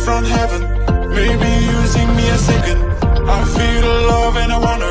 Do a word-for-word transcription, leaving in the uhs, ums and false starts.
from heaven. Maybe you sing me a second. I feel the love and I wanna